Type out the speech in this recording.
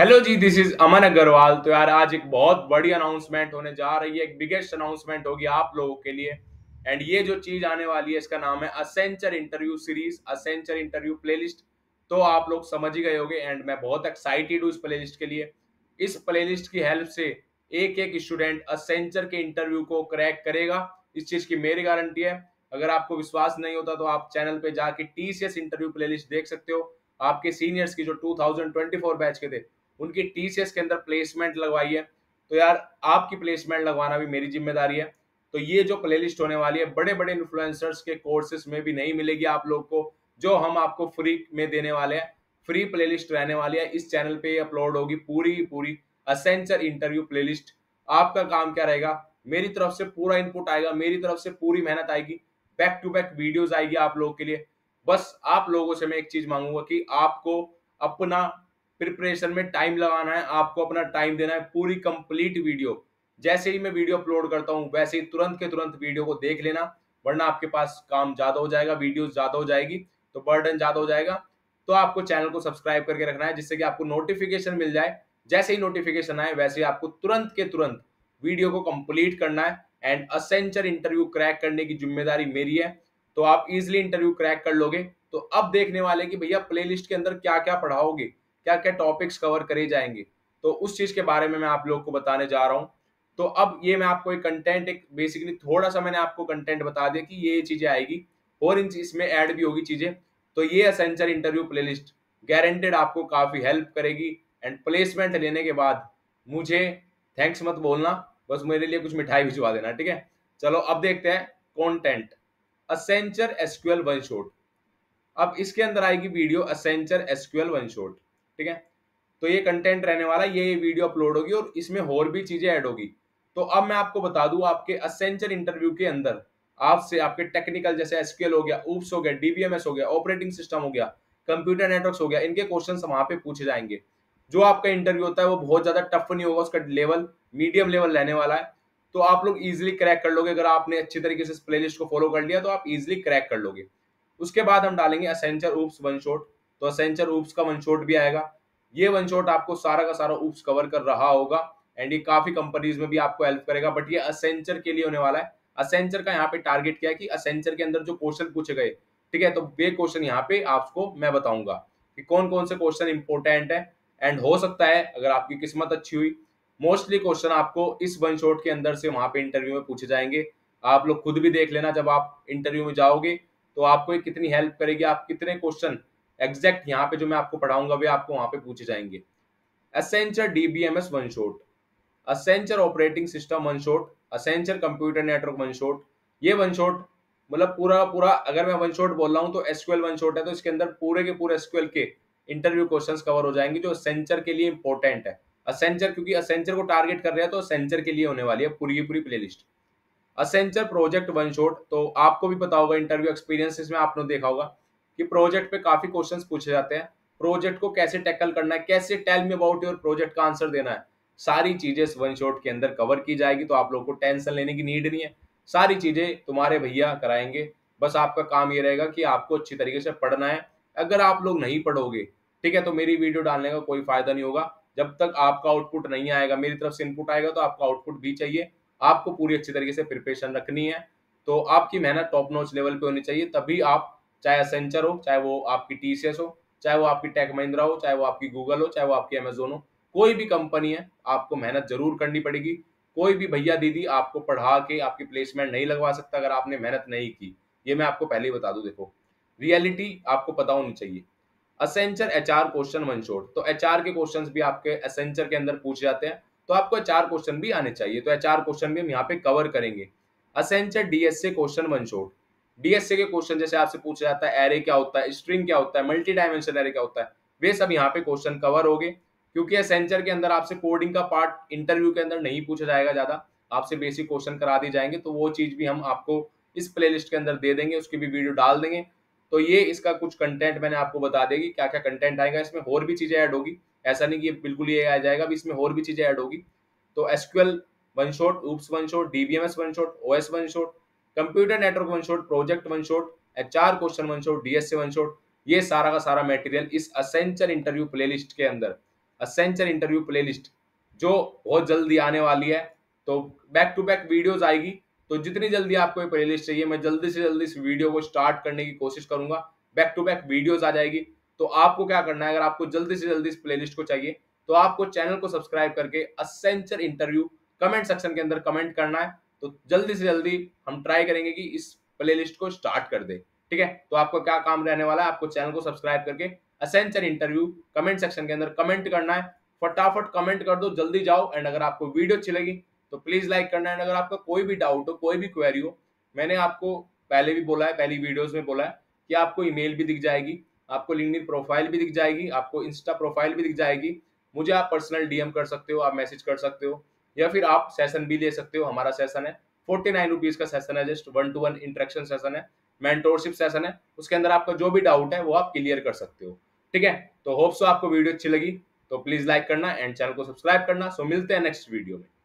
Hello ji, this is Aman Agarwal. तो यार आज एक बहुत बड़ी अनाउंसमेंट होने जा रही है, एक बिगेस्ट अनाउंसमेंट होगी आप लोगों के लिए। एंड ये जो चीज आने वाली है इसका नाम है Accenture interview series, Accenture interview playlist. तो आप लोग समझ ही गए होंगे एंड मैं बहुत एक्साइटेड हूँ इस प्लेलिस्ट के लिए। इस प्लेलिस्ट की हेल्प से एक एक स्टूडेंट असेंचर के इंटरव्यू को क्रैक करेगा, इस चीज की मेरी गारंटी है। अगर आपको विश्वास नहीं होता तो आप चैनल पे जाके टीसीएस इंटरव्यू प्लेलिस्ट देख सकते हो। आपके सीनियर्स की जो 2024 बैच के थे उनकी टीसीएस के अंदर प्लेसमेंट लगवाई है। तो यार आपकी प्लेसमेंट लगवाना भी मेरी जिम्मेदारी है। तो ये जो प्लेलिस्ट होने वाली है बड़े बड़े इन्फ्लुएंसर्स के कोर्सेज में भी नहीं मिलेगी आप लोग को, जो हम आपको फ्री में देने वाले हैं। फ्री प्लेलिस्ट रहने वाली है, इस चैनल पे अपलोड होगी पूरी पूरी असेंचर इंटरव्यू प्लेलिस्ट। आपका काम क्या रहेगा, मेरी तरफ से पूरा इनपुट आएगा, मेरी तरफ से पूरी मेहनत आएगी, बैक टू बैक वीडियोस आएगी आप लोगों के लिए। बस आप लोगों से मैं एक चीज मांगूंगा कि आपको अपना प्रिपरेशन में टाइम लगाना है, आपको अपना टाइम देना है। पूरी कंप्लीट वीडियो जैसे ही मैं वीडियो अपलोड करता हूं वैसे ही तुरंत के तुरंत वीडियो को देख लेना, वरना आपके पास काम ज्यादा हो जाएगा, वीडियोस ज्यादा हो जाएगी तो बर्डन ज्यादा हो जाएगा। तो आपको चैनल को सब्सक्राइब करके रखना है जिससे कि आपको नोटिफिकेशन मिल जाए। जैसे ही नोटिफिकेशन आए वैसे ही आपको तुरंत के तुरंत वीडियो को कंप्लीट करना है। एंड असेंचर इंटरव्यू क्रैक करने की जिम्मेदारी मेरी है, तो आप इजिली इंटरव्यू क्रैक कर लोगे। तो अब देखने वाले कि भैया प्लेलिस्ट के अंदर क्या क्या पढ़ाओगे, क्या क्या टॉपिक्स कवर करे जाएंगे, तो उस चीज के बारे में मैं आप लोग को बताने जा रहा हूं। तो अब ये मैं आपको एक कंटेंट, एक बेसिकली थोड़ा सा मैंने आपको कंटेंट बता दिया कि ये चीजें आएगी और इन इसमें ऐड भी होगी चीजें। तो ये असेंचर इंटरव्यू प्लेलिस्ट गारंटेड आपको काफी हेल्प करेगी। एंड प्लेसमेंट लेने के बाद मुझे थैंक्स मत बोलना, बस मेरे लिए कुछ मिठाई भिजवा देना, ठीक है। चलो अब देखते हैं content. Accenture SQL one shot. अब इसके अंदर आएगी वीडियो असेंचर एसक्यूएल वन शॉट, ठीक है। तो ये कंटेंट रहने वाला, ये वीडियो अपलोड होगी और इसमें और भी चीजें ऐड होगी। तो अब मैं आपको बता दूं, आपके असेंचर इंटरव्यू के अंदर आपसे आपके टेक्निकल जैसे एसक्यूएल हो गया, ऊप्स हो गया, डीबीएमएस हो गया, ऑपरेटिंग सिस्टम हो गया, कंप्यूटर नेटवर्क्स हो गया, इनके क्वेश्चंस वहां पे पूछे जाएंगे। जो आपका इंटरव्यू होता है वो बहुत ज्यादा टफ नहीं होगा, उसका लेवल मीडियम लेवल रहने वाला है। तो आप लोग इजिली क्रैक कर लोगे, अगर आपने अच्छी तरीके से इस प्लेलिस्ट को फॉलो कर लिया तो आप इजिली क्रैक कर लोगे। उसके बाद हम डालेंगे असेंचर ऊप्स वन शॉट। तो असेंचर ऊप्स का वन शॉट भी आएगा। ये वन शॉट आपको सारा का सारा ऊप्स कवर कर रहा होगा एंड ये काफी कंपनीज में भी आपको हेल्प करेगा, बट ये असेंचर के लिए होने वाला है। असेंचर का यहाँ पे टारगेट क्या है कि असेंचर के अंदर जो क्वेश्चन पूछे गए, ठीक है, तो वे क्वेश्चन यहाँ पे आपको मैं बताऊंगा कि कौन कौन से क्वेश्चन इंपॉर्टेंट है। एंड हो सकता है अगर आपकी किस्मत अच्छी हुई, मोस्टली क्वेश्चन आपको इस वन शॉट के अंदर से वहां पे इंटरव्यू में पूछे जाएंगे। आप लोग खुद भी देख लेना जब आप इंटरव्यू में जाओगे तो आपको ये कितनी हेल्प करेगी, आप कितने क्वेश्चन एग्जैक्ट यहाँ पे जो मैं आपको पढ़ाऊंगा वे आपको वहां पे पूछे जाएंगे। Accenture DBMS one shot, Accenture operating system one shot, Accenture computer network one shot. ये वन शॉट मतलब पूरा पूरा अगर मैं वन शॉट बोल रहा हूँ तो एसक्यूएल वन शॉट है, तो इसके अंदर पूरे के पूरे एसक्यूएल के इंटरव्यू क्वेश्चंस कवर हो जाएंगे जो असेंचर के लिए इंपॉर्टेंट है। असेंचर क्योंकि असेंचर को टारगेट कर रहे हैं तो असेंचर के लिए होने वाली है पूरी की पूरी playlist. Accenture project one shot, तो आपको भी पता होगा इंटरव्यू एक्सपीरियंसेस में आपने देखा होगा कि प्रोजेक्ट पे काफी क्वेश्चंस पूछे जाते हैं। प्रोजेक्ट को कैसे टैकल करना है, कैसे tell me about your project का आंसर देना है, सारी चीजें इस वन शॉट के अंदर कवर की जाएगी। तो आप लोगों को टेंशन लेने की नीड नहीं है, सारी चीजें तुम्हारे भैया कराएंगे। बस आपका काम ये रहेगा कि आपको अच्छी तरीके से पढ़ना है। अगर आप लोग नहीं पढ़ोगे, ठीक है, तो मेरी वीडियो डालने का कोई फायदा नहीं होगा। जब तक आपका आउटपुट नहीं आएगा, मेरी तरफ से इनपुट आएगा तो आपका आउटपुट भी चाहिए। आपको पूरी अच्छी तरीके से प्रिपरेशन रखनी है। तो आपकी मेहनत टॉप नॉच लेवल पे होनी चाहिए, तभी आप चाहे असेंचर हो, चाहे वो आपकी टीसीएस हो, चाहे वो आपकी टेक महिंद्रा हो, चाहे वो आपकी गूगल हो, चाहे वो आपकी अमेजोन हो, कोई भी कंपनी है, आपको मेहनत जरूर करनी पड़ेगी। कोई भी भैया दीदी आपको पढ़ा के आपकी प्लेसमेंट नहीं लगवा सकता अगर आपने मेहनत नहीं की। ये मैं आपको पहले ही बता दूं। देखो, रियलिटी आपको पता होनी चाहिए। Accenture HR question one shot, तो एचआर के क्वेश्चंस भी आपके असेंचर के अंदर पूछे जाते हैं, तो आपको एचआर क्वेश्चन भी आने चाहिए। तो एचआर क्वेश्चन भी हम यहाँ पे कवर करेंगे। Accenture DSA question one shot, DSA के क्वेश्चन जैसे आपसे पूछा जाता है एरे क्या होता है, स्ट्रिंग क्या होता है, मल्टी डायमेंशनल एरे क्या होता है, वे सब यहाँ पे क्वेश्चन कवर हो गए। क्योंकि असेंचर के अंदर आपसे कोडिंग का पार्ट इंटरव्यू के अंदर नहीं पूछा जाएगा ज्यादा, आपसे बेसिक क्वेश्चन करा दिए जाएंगे, तो वो चीज भी हम आपको इस प्लेलिस्ट के अंदर दे देंगे, उसकी भी वीडियो डाल देंगे। तो ये इसका कुछ कंटेंट मैंने आपको बता देगी क्या क्या कंटेंट आएगा, इसमें और भी चीजें ऐड होगी। ऐसा नहीं कि ये बिल्कुल ये आ जाएगा, अभी इसमें और भी चीजें ऐड होगी। तो SQL one shot, OOPs one shot, DBMS one shot, OS one shot, computer network one shot, project one shot, HR question one shot, DSA one shot, ये सारा का सारा मटेरियल इस असेंचर इंटरव्यू प्लेलिस्ट के अंदर, Accenture interview playlist जो बहुत जल्दी आने वाली है। तो बैक टू बैक वीडियोस आएगी, तो जितनी जल्दी आपको ये प्लेलिस्ट चाहिए मैं जल्दी से जल्दी इस वीडियो को स्टार्ट करने की कोशिश करूंगा। बैक टू बैक वीडियोस आ जाएगी। तो आपको क्या करना है, अगर आपको जल्दी से जल्दी इस प्लेलिस्ट को चाहिए तो आपको चैनल को सब्सक्राइब करके असेंचर इंटरव्यू कमेंट सेक्शन के अंदर कमेंट करना है। तो जल्दी से जल्दी हम ट्राई करेंगे कि इस प्लेलिस्ट को स्टार्ट कर दे। ठीक है, तो आपको क्या काम रहने वाला है, आपको चैनल को सब्सक्राइब करके असेंचर इंटरव्यू कमेंट सेक्शन के अंदर कमेंट करना है। फटाफट कमेंट कर दो, जल्दी जाओ। एंड अगर आपको वीडियो अच्छी लगी तो प्लीज लाइक करना है। अगर आपका कोई भी डाउट हो, कोई भी क्वेरी हो, मैंने आपको पहले भी बोला है, पहली वीडियोस में बोला है कि आपको ईमेल भी दिख जाएगी, आपको लिंक्डइन प्रोफाइल भी दिख जाएगी, आपको इंस्टा प्रोफाइल भी दिख जाएगी। मुझे आप पर्सनल डीएम कर सकते हो, आप मैसेज कर सकते हो, या फिर आप सेशन भी ले सकते हो। हमारा सेशन है 49 रुपीज का सेशन है, जस्ट 1-to-1 इंटरेक्शन सेशन है, मेंटोरशिप सेशन है। उसके अंदर आपका जो भी डाउट है वो आप क्लियर कर सकते हो। ठीक है, तो होप सो आपको वीडियो अच्छी लगी, तो प्लीज लाइक करना एंड चैनल को सब्सक्राइब करना। सो मिलते हैं नेक्स्ट वीडियो में।